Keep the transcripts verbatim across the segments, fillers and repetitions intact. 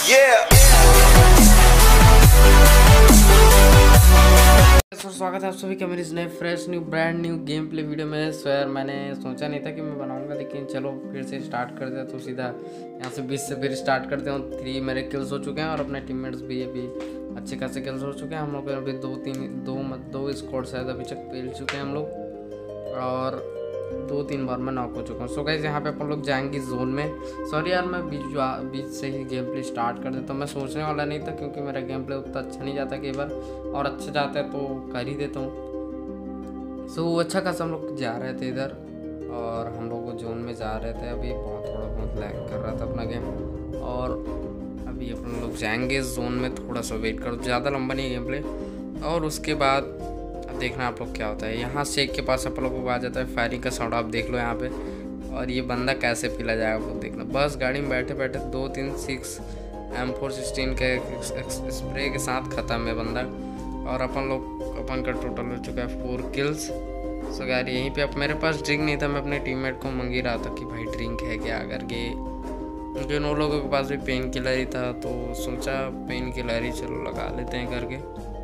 Sir स्वागत है आप सभी का मेरी इस नए fresh new brand new game play video में। सो यार मैंने सोचा नहीं था कि मैं बनाऊंगा, लेकिन चलो फिर से स्टार्ट कर दिया। तो सीधा यहाँ से बीस से फिर स्टार्ट करते हैं। थ्री मेरे किल्स हो चुके हैं और अपने टीममेट्स भी अभी अच्छे खासे किल्स हो चुके हैं। हम लोग अभी दो तीन दो मत दो स्क्वाड शायद अभी तक पेल चुके हैं हम लोग, और दो तीन बार मैं नॉक हो चुका हूँ। सो गाइस यहाँ पे अपन लोग जाएंगे जोन में। सॉरी यार मैं बीच बीच से ही गेम प्ले स्टार्ट कर देता हूँ। मैं सोचने वाला नहीं था क्योंकि मेरा गेम प्ले उतना अच्छा नहीं जाता कई बार, और अच्छा जाता है तो कर ही देता हूँ। सो अच्छा खासा हम लोग जा रहे थे इधर, और हम लोग जोन में जा रहे थे। अभी बहुत थोड़ा बहुत लैग कर रहा था अपना गेम, और अभी अपन लोग जाएंगे जोन में। थोड़ा सा वेट करो, ज़्यादा लंबा नहीं गेम प्ले। और उसके बाद देखना आप लोग क्या होता है। यहाँ शेख के पास आप लोगों को आ जाता है फायरिंग का साउंड, आप देख लो यहाँ पे। और ये बंदा कैसे पिला जाएगा आप लोग देखना। बस गाड़ी में बैठे बैठे दो तीन सिक्स एम फोर सिक्सटीन के स्प्रे के साथ ख़त्म है बंदा। और अपन लोग अपन का टोटल हो चुका है फोर किल्स। सो यार यहीं पे अब मेरे पास ड्रिंक नहीं था, मैं अपने टीममेट को मंगी रहा था कि भाई ड्रिंक है क्या करके, क्योंकि उन लोगों के पास भी पेन किलर ही था। तो सोचा पेन किलर ही चलो लगा लेते हैं करके।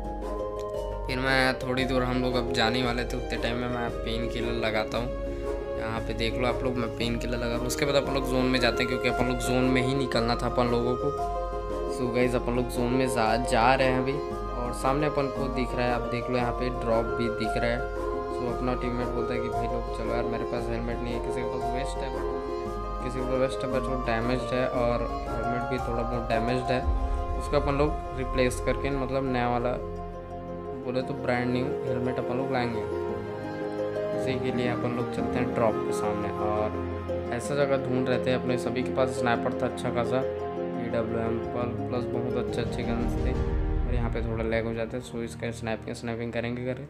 फिर मैं थोड़ी दूर हम लोग अब जाने वाले थे, उतने टाइम में मैं पेन किलर लगाता हूँ। यहाँ पे देख लो आप लोग, मैं पेन किलर लगा। उसके बाद अपन लोग जोन में जाते हैं क्योंकि अपन लोग जोन में ही निकलना था अपन लोगों को। सो गाइस अपन लोग जोन में जा जा रहे हैं अभी, और सामने अपन को दिख रहा है, आप देख लो यहाँ पे ड्रॉप भी दिख रहा है। सो अपना टीममेट बोलता है कि भाई लोग चलो यार, मेरे पास हेलमेट नहीं है, किसी के पास वेस्ट है, किसी के पास वेस्ट है बट वो डैमेज्ड है, और हेलमेट भी थोड़ा बहुत डैमेज्ड है। उसको अपन लोग रिप्लेस करके मतलब नया वाला बोले तो ब्रांड न्यू हेलमेट अपन लोग लाएंगे। इसी के लिए अपन लोग चलते हैं ड्रॉप के सामने, और ऐसा जगह ढूंढ रहे थे। अपने सभी के पास स्नाइपर था अच्छा खासा, ई डब्ल्यू एम प्लस बहुत अच्छे अच्छे गन्स थे। और यहाँ पे थोड़ा लैग हो जाता है, सो इसका स्नैपिंग स्नैपिंग करेंगे करे,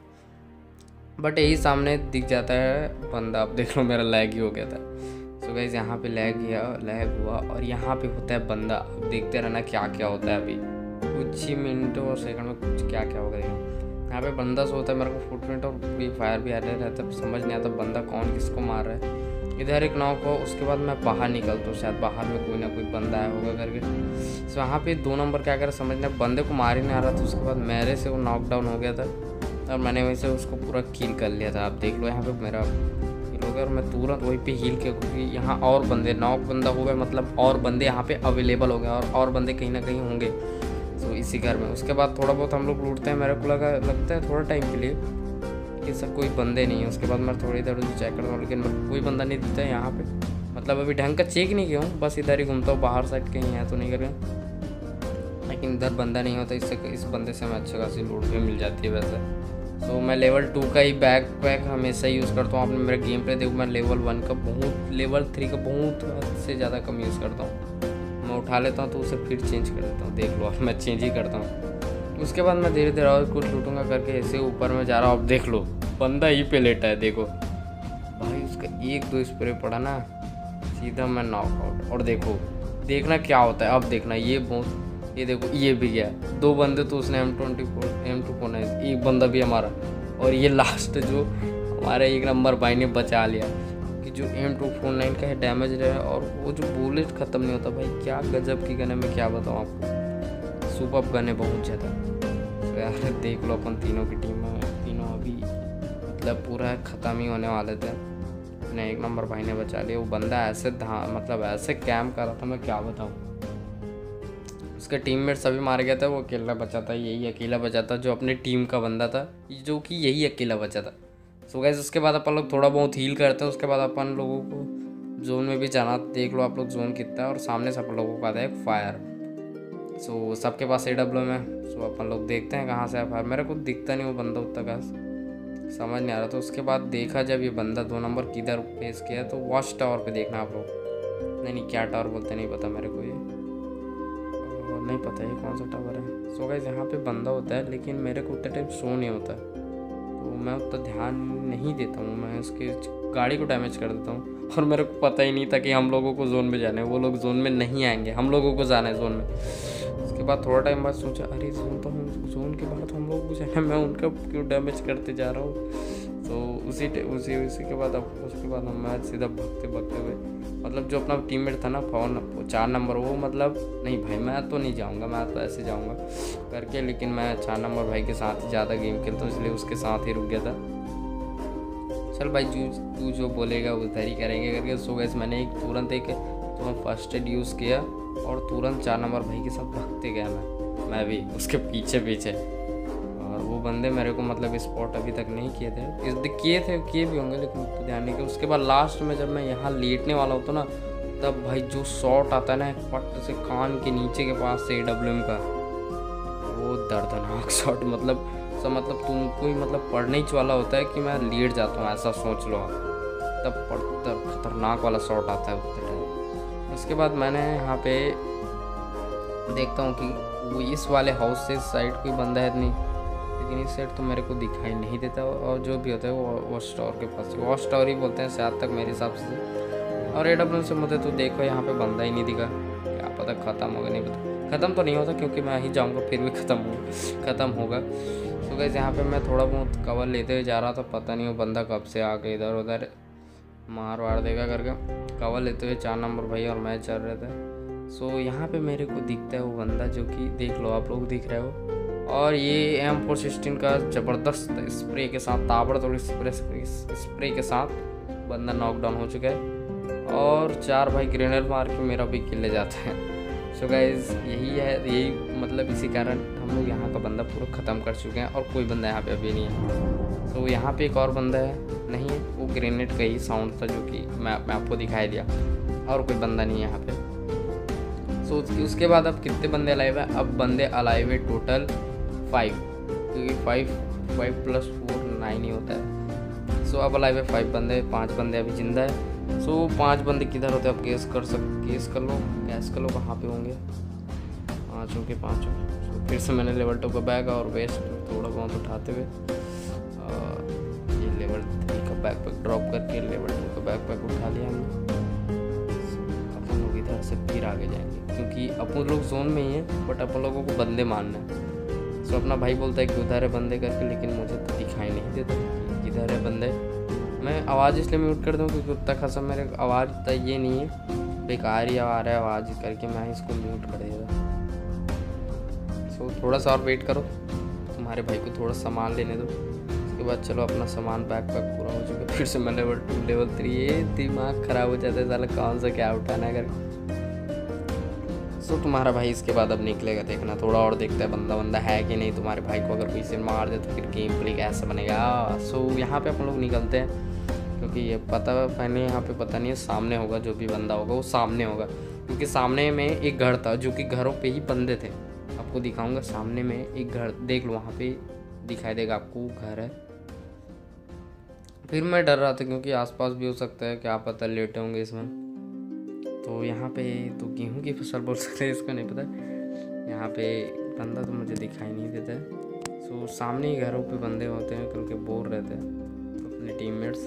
बट यही सामने दिख जाता है बंदा। आप देख लो मेरा लैग ही हो गया था। सो गाइस यहाँ पे लैग गया लैग हुआ, और यहाँ पे होता है बंदा। अब देखते रहना क्या क्या होता है। अभी कुछ ही मिनटों और सेकंड में कुछ क्या क्या होगा। यहाँ पे बंदा सोता है, मेरे को फुटप्रिंट और भी फायर भी आ रहे रहता है, समझ नहीं आता बंदा कौन किसको मार रहा है। इधर एक नॉक हो, उसके बाद मैं बाहर निकलता हूँ, शायद बाहर में कोई ना कोई बंदा आया होगा करके। सो यहाँ पे दो नंबर क्या कर समझना, बंदे को मार ही नहीं आ रहा था। उसके बाद मेरे से वो नॉकडाउन हो गया था, और मैंने वहीं से उसको पूरा किल कर लिया था। आप देख लो यहाँ पे मेरा किल हो गया, और मैं तुरंत वहीं पे हील किया, क्योंकि यहाँ और बंदे नॉक बंदा हो गया, मतलब और बंदे यहाँ पे अवेलेबल हो गए, और और बंदे कहीं ना कहीं होंगे तो इसी घर में। उसके बाद थोड़ा बहुत हम लोग लूटते हैं। मेरे को लगा लगता है थोड़ा टाइम के लिए कि सब कोई बंदे नहीं है। उसके बाद मैं थोड़ी देर उधर चेक करता हूँ, लेकिन कोई बंदा नहीं दिखता है यहाँ पे। मतलब अभी ढंग का चेक नहीं किया हूँ, बस इधर ही घूमता हूँ, बाहर साइड कहीं है तो नहीं कर रहे, लेकिन इधर बंदा नहीं होता। इससे इस बंदे से हमें अच्छी खासी लूट भी मिल जाती है वैसे। तो मैं लेवल टू का ही बैक पैक हमेशा यूज़ करता हूँ। आपने मेरा गेम प्ले देखो, मैं लेवल वन का बहुत लेवल थ्री का बहुत से ज़्यादा कम यूज़ करता हूँ। मैं उठा लेता हूँ तो उसे फिर चेंज कर देता हूँ, देख लो मैं चेंज ही करता हूँ। उसके बाद मैं धीरे धीरे और कुछ लूटूंगा करके ऐसे ऊपर में जा रहा हूँ। अब देख लो बंदा ही पे लेटा है, देखो भाई उसका एक दो स्प्रे पड़ा ना, सीधा मैं नॉक आउट। और देखो देखना क्या होता है। अब देखना ये बहुत, ये देखो ये भी गया। दो बंदे तो उसने M twenty four M two four nine, एक बंदा भी हमारा, और ये लास्ट जो हमारा एक नंबर भाई ने बचा लिया। कि जो एम टू फोर नाइन का है डैमेज है, और वो जो बुलेट ख़त्म नहीं होता भाई, क्या गजब की गन है। मैं क्या बताऊँ आपको, सुपर गन है बहुत ज़्यादा। तो यार देख लो अपन तीनों की टीम में, तीनों अभी मतलब पूरा ख़त्म ही होने वाले थे। ने एक नंबर भाई ने बचा लिया। वो बंदा ऐसे धा मतलब ऐसे कैम्प कर रहा था, मैं क्या बताऊँ। उसके टीममेट सभी मार गया था, वो अकेला बचा था, यही अकेला बचा था जो अपने टीम का बंदा था, जो कि यही अकेला बचा था। सो गाइस उसके बाद अपन लोग थोड़ा बहुत हील करते हैं। उसके बाद अपन लोगों को जोन में भी जाना, देख लो आप लोग जोन कितना है, और सामने से अपन लोगों को आता है एक फायर। सो सबके पास ए डब्ल्यू में। सो अपन लोग देखते हैं कहाँ से है फायर। मेरे को दिखता नहीं वो बंदा उतना खास, समझ नहीं आ रहा। तो उसके बाद देखा जब ये बंदा दो नंबर किधर फेस किया, तो वॉच टावर पे देखना आप लोग। नहीं नहीं क्या टावर बोलते नहीं पता मेरे को, ये नहीं पता ये कौन सा टावर है। सो गाइस यहाँ पे बंदा होता है, लेकिन मेरे को उतना टाइम शो नहीं होता, तो मैं उतना ध्यान नहीं देता हूँ। मैं उसके गाड़ी को डैमेज कर देता हूँ, और मेरे को पता ही नहीं था कि हम लोगों को जोन में जाना है। वो लोग जोन में नहीं आएंगे, हम लोगों को जाना है जोन में। उसके बाद थोड़ा टाइम बाद सोचा अरे जोन तो हम जोन के बाद हम लोग को जाना है, मैं उनका क्यों डैमेज करते जा रहा हूँ। तो उसी उसी उसी के बाद अब उसके बाद मैं सीधा भगते भगते हुए, मतलब जो अपना टीममेट था ना फोन चार नंबर, वो मतलब नहीं भाई मैं तो नहीं जाऊंगा, मैं तो ऐसे जाऊंगा करके, लेकिन मैं चार नंबर भाई के साथ ही ज़्यादा गेम खेलता हूँ, इसलिए उसके साथ ही रुक गया था। चल भाई जो तू जो बोलेगा उधर ही करेंगे करके। सो गाइस मैंने एक तुरंत एक तो फर्स्ट एड यूज़ किया और तुरंत चार नंबर भाई के साथ भागते गया मैं मैं भी उसके पीछे पीछे। और वो बंदे मेरे को मतलब स्पॉट अभी तक नहीं किए थे, इस किए थे किए भी होंगे लेकिन तो ध्यान नहीं किया। उसके बाद लास्ट में जब मैं यहाँ लेटने वाला होता ना, तब भाई जो शॉट आता है ना पट से कान के नीचे के पास से ए डब्ल्यू एम का, वो दर्दनाक शॉट, मतलब सब मतलब तुमको ही मतलब पढ़ने ही वाला होता है कि मैं लेट जाता हूँ, ऐसा सोच लो आप, तब पढ़ता खतरनाक वाला शॉट आता है उतने टाइम। उसके बाद मैंने यहाँ पे देखता हूँ कि वो इस वाले हाउस से साइड कोई बंदा है नहीं, लेकिन इस साइड तो मेरे को दिखाई नहीं देता, और जो भी होता है वो वॉच टावर के पास, वॉच टावर ही बोलते हैं शायद तक मेरे हिसाब से। और ए डब्ल्यू से मुझे तो देखो यहाँ पे बंदा ही नहीं दिखा, क्या पता ख़त्म होगा, नहीं पता ख़त्म तो नहीं होता क्योंकि मैं ही जाऊँगा फिर भी ख़त्म होगा ख़त्म होगा। तो गाइस यहाँ पे मैं थोड़ा बहुत कवर लेते हुए जा रहा था, पता नहीं वो बंदा कब से आके इधर उधर मार वार देगा करके, कवर लेते हुए चार नंबर भाई और मैं चल रहे थे। सो यहाँ पे मेरे को दिखता है वो बंदा, जो कि देख लो आप लोग दिख रहे हो, और ये एम फोर सिक्सटीन का ज़बरदस्त स्प्रे के साथ, ताबड़तोड़ स्प्रे स्प्रे के साथ बंदा नॉकडाउन हो चुका है, और चार भाई ग्रेनेड मार के मेरा भी किल ले जाता है। सो गाइज यही है, यही मतलब इसी कारण हम लोग यहाँ का बंदा पूरा ख़त्म कर चुके हैं, और कोई बंदा यहाँ पे अभी नहीं है। तो यहाँ पे एक और बंदा है, नहीं है, वो ग्रेनेड का ही साउंड था जो कि मैं मैं आपको दिखाई दिया, और कोई बंदा नहीं है यहाँ पे। सो उसके बाद अब कितने बंदे अलाइव है, अब बंदे अलाइव है टोटल फाइव, क्योंकि five five plus four nine ही होता है। सो अब अलाइव है फाइव बंदे, पाँच बंदे अभी जिंदा है। सो पांच बंदे किधर होते हैं आप गेस कर सक गेस कर लो गैस कर लो कहाँ पे होंगे, पाँचों के पाँचों। सो फिर से मैंने लेवल टू का बैग और वेस्ट थोड़ा बहुत उठाते हुए ये लेवल थ्री का बैग पैक ड्रॉप करके लेवल टू का बैग पैक उठा लिया हमने। अपन लोग इधर से फिर आगे जाएंगे क्योंकि अपन लोग जोन में ही है, बट अपन लोगों को बंदे मारना है। सो अपना भाई बोलता है कि उधर है बंदे करके, लेकिन मुझे तो दिखाई नहीं देता किधर है बंदे। मैं आवाज़ इसलिए म्यूट कर दूँ क्योंकि उतना खासा मेरे आवाज़ तो ये नहीं है, बेकार ही आ रहा है आवाज़ करके मैं इसको म्यूट कर देगा। सो थोड़ा सा और वेट करो, तुम्हारे भाई को थोड़ा सामान लेने दो, उसके बाद चलो अपना सामान बैक पैक पूरा हो चुका, फिर से मैं लेवल टू लेवल थ्री, ये दिमाग ख़राब हो जाता है साला कौन सा क्या उठाना है करके। सो तुम्हारा भाई इसके बाद अब निकलेगा, देखना थोड़ा और देखता है बंदा बंदा है कि नहीं। तुम्हारे भाई को अगर कोई से मार दे तो फिर गेम प्ले कैसा बनेगा। सो यहाँ पे अपन लोग निकलते हैं क्योंकि ये पता पहले यहाँ पे पता नहीं है, सामने होगा जो भी बंदा होगा वो सामने होगा, क्योंकि सामने में एक घर था जो कि घरों पे ही बंदे थे। आपको दिखाऊंगा, सामने में एक घर देख लो, वहाँ पे दिखाई देगा आपको घर है। फिर मैं डर रहा था क्योंकि आसपास भी हो सकता है, क्या पता लेटे होंगे इसमें। तो यहाँ पे तो गेहूं की फसल बोल सकते हैं, इसको नहीं पता। यहाँ पे बंदा तो मुझे दिखाई नहीं देता है। सो सामने ही घरों पे बंदे होते हैं क्योंकि बोर रहते हैं अपने टीममेट्स।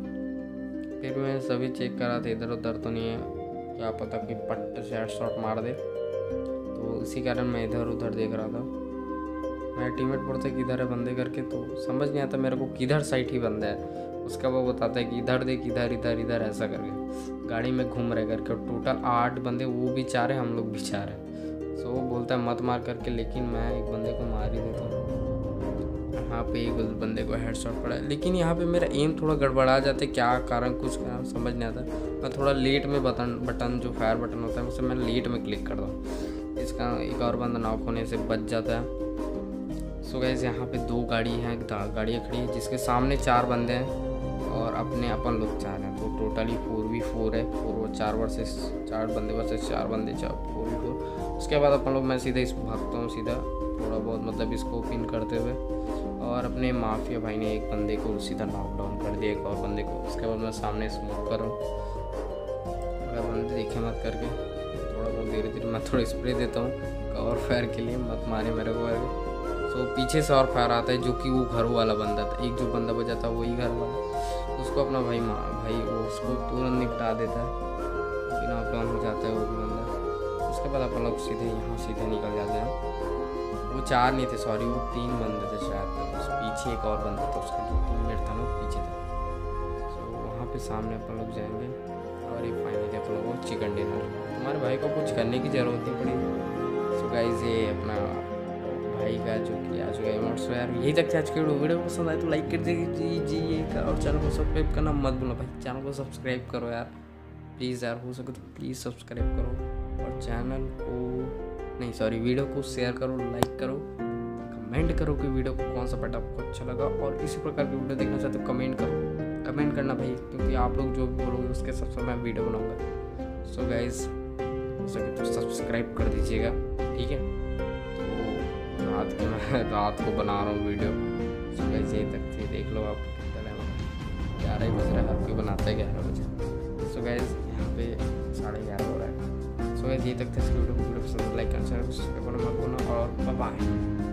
फिर मैं सभी चेक करा था, इधर उधर तो नहीं है, क्या पता कि पट्ट से हेड शॉट मार दे, तो इसी कारण मैं इधर उधर देख रहा था। मेरा टीममेट बोलते किधर है बंदे करके, तो समझ नहीं आता मेरे को किधर साइड ही बंदा है। उसका वो बताता है कि इधर देख, इधर इधर इधर ऐसा करके गाड़ी में घूम रहे करके। टोटल आठ बंदे, वो भी चार है, हम लोग भी चार है। सो वो बोलता है मत मार करके, लेकिन मैं एक बंदे को मार ही देता हूँ। यहाँ पे एक बंदे को हेडशॉट पड़ा है, लेकिन यहाँ पे मेरा एम थोड़ा गड़बड़ा जाता है, क्या कारण कुछ कारण समझ नहीं आता। मैं थोड़ा लेट में बटन बटन जो फायर बटन होता है उसे मैं लेट में क्लिक करता हूँ, इसका एक और बंदा नॉक होने से बच जाता है। सो गाइस यहाँ पे दो गाड़ी हैं, गाड़ियाँ खड़ी हैं जिसके सामने चार बंदे हैं और अपने अपन लोग चार हैं, तो टोटली फोर वी फोर है। फोर चार वर्सेस चार बंदे वर्सेस चार बंदे, चार फोर वी फोर। उसके बाद अपन लोग मैं सीधा इस भागता हूँ सीधा, थोड़ा बहुत मतलब इसको पिन करते हुए, और अपने माफिया भाई ने एक बंदे को सीधा नॉकडाउन कर दिया, एक और बंदे को। उसके बाद मैं सामने स्मोक कर रहा हूँ, अगर बंदे देखे मत करके, थोड़ा बहुत धीरे धीरे मैं थोड़ा स्प्रे देता हूँ कवर फायर के लिए, मत मारे मेरे को करके। सो पीछे से और फायर आता है जो कि वो घरों वाला बंदा था, एक जो बंदा बचा था वही घर वाला, उसको अपना भाई माँ भाई वो उसको तुरंत निपटा देता है, फिर नॉकडाउन हो जाता है वो भी बंदा। उसके बाद अपन लोग सीधे यहाँ सीधे निकल जाते हैं। वो चार नहीं थे, सॉरी वो तीन बंदे थे शायद, उस पीछे एक और बंदा था, उसका जो टीममेट था ना पीछे था। सो वहाँ पे सामने अपन लोग जाएंगे और ये फाइनली अपन लोग को चिकन डिनर। तुम्हारे भाई को कुछ करने की ज़रूरत नहीं पड़ी। सो गाइस ये अपना भाई का जो कि आ चुका है इमोट। सो यार यही तक आज की वीडियो पसंद आए तो लाइक कर दीजिएगा और चैनल को सब्सक्राइब करना मत भूलना भाई। चैनल को सब्सक्राइब करो यार प्लीज़ यार, हो सके तो प्लीज़ सब्सक्राइब करो और चैनल को नहीं सॉरी वीडियो को शेयर करो, लाइक करो, कमेंट करो कि वीडियो को कौन सा पार्ट आपको अच्छा लगा और इसी प्रकार की वीडियो देखना चाहते हो कमेंट करो, कमेंट करना भाई, क्योंकि आप लोग जो भी बोलोगे उसके हिसाब से मैं वीडियो बनाऊंगा। सो गाइस हो सके तो सब्सक्राइब कर दीजिएगा, ठीक है। तो रात के मैं रात को बना रहा हूँ वीडियो। सो गाइस यही तक थी, देख लो आप कितना टाइम हो, ग्यारह ही बज रहा है, आपको बनाते हैं ग्यारह बजे। सो गाइस यहाँ पे साढ़े ग्यारह हो रहा है। सो गाइस यही तक था इस वीडियो को, वीडियो पसंद लाइक करना, सब्सक्राइब करना मत भूलना और बाय बाय।